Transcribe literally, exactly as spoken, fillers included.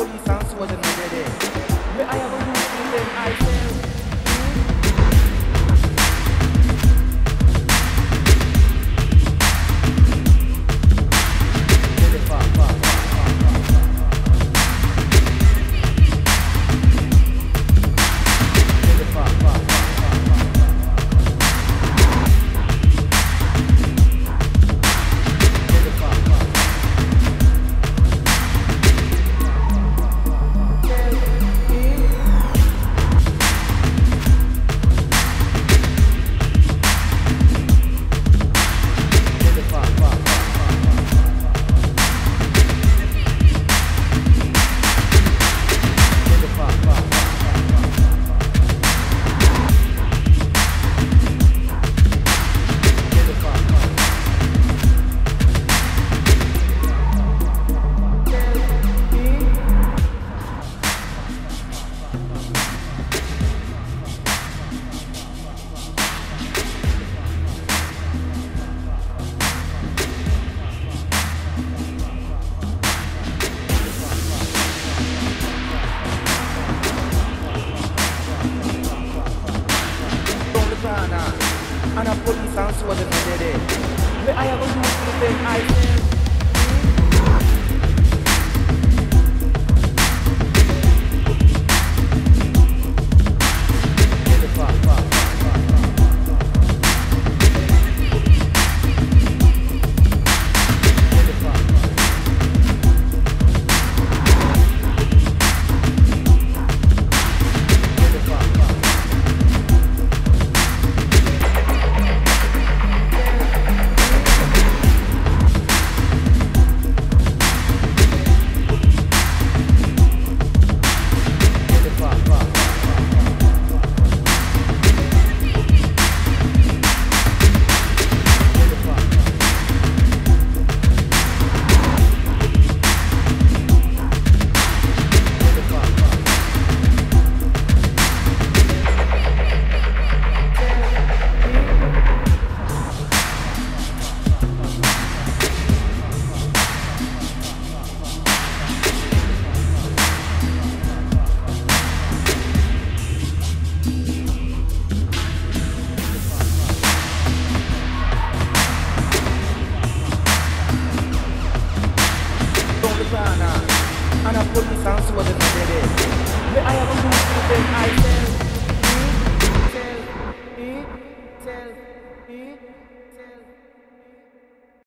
police and soldiers in the day. Me I have a youth in them I tell. And a police and soldiers in the day. Me I have a youth in them I tell. And a police and soldiers in the day. Me I have a youth in them I tell.